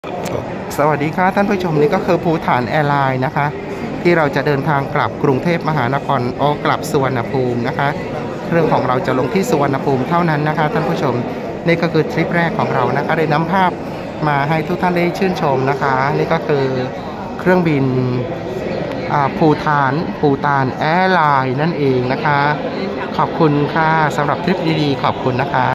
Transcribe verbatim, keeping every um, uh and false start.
สวัสดีค่ะท่านผู้ชมนี่ก็คือภูฐานแอร์ไลน์นะคะที่เราจะเดินทางกลับกรุงเทพมหานครโอกลับสุวรรณภูมินะคะเครื่องของเราจะลงที่สุวรรณภูมิเท่านั้นนะคะท่านผู้ชมนี่ก็คือทริปแรกของเรานะคะได้นำภาพมาให้ทุกท่านได้ชื่นชมนะคะนี่ก็คือเครื่องบินภูฐานภูฐานแอร์ไลน์นั่นเองนะคะขอบคุณค่ะสำหรับทริปดีๆขอบคุณนะคะ